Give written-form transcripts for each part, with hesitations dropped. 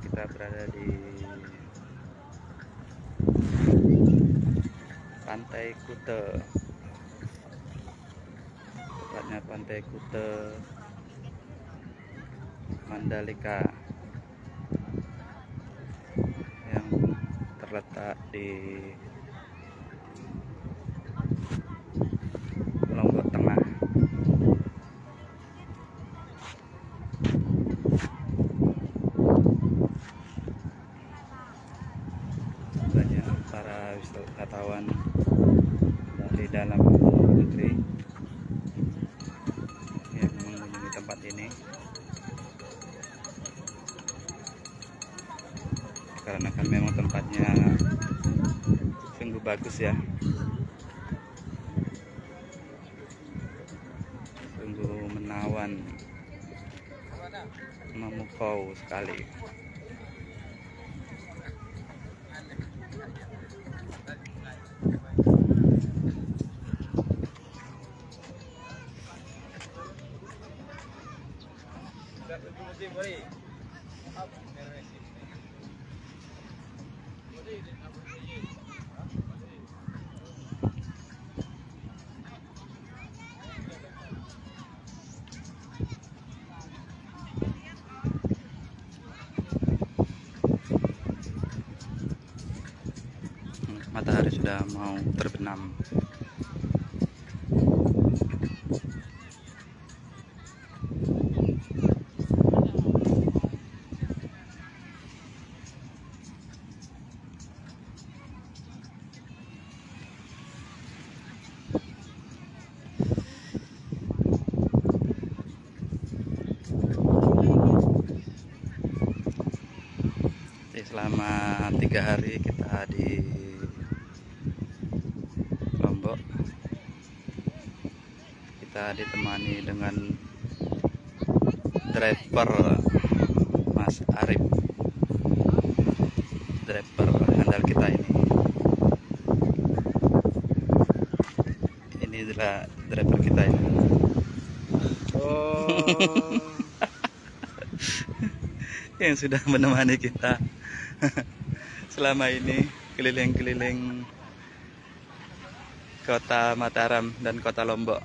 kita berada di Pantai Kuta, tepatnya Pantai Kuta Mandalika yang terletak di Lombok Tengah. Banyak para wisatawan dari dalam negeri yang mengunjungi tempat ini karena kan memang tempatnya sungguh bagus ya, sungguh menawan, memukau sekali. Matahari sudah mau terbenam. Selama 3 hari kita di Lombok, kita ditemani dengan driver Mas Arif, driver handal kita ini. Ini adalah driver kita ini. Yang sudah menemani kita selama ini keliling-keliling kota Mataram dan kota Lombok.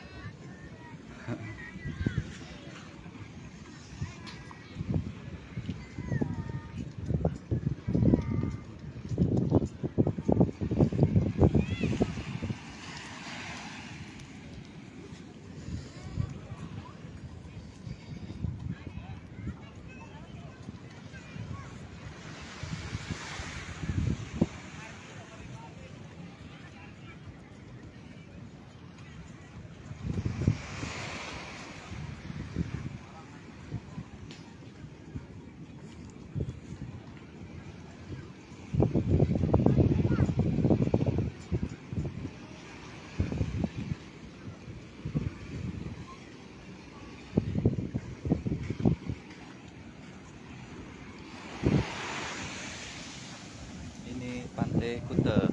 Pantai Kuta.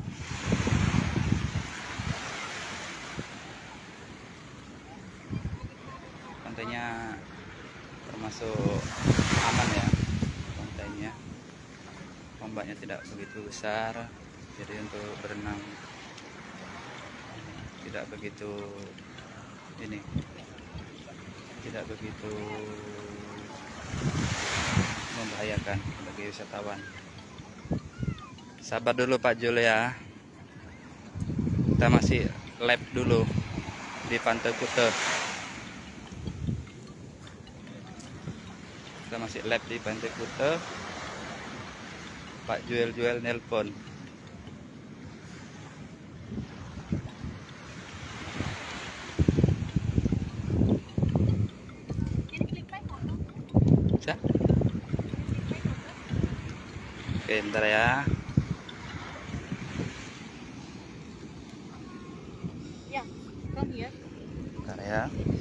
Pantainya termasuk aman ya, pantainya ombaknya tidak begitu besar, jadi untuk berenang tidak begitu tidak begitu membahayakan bagi wisatawan. Sabar dulu Pak Jul ya, kita masih lap dulu di Pantai Kuta. Kita masih lap di Pantai Kuta. Pak Juel nelpon. Bisa? Oke, bentar ya. Ya, kan ya. Bentar ya.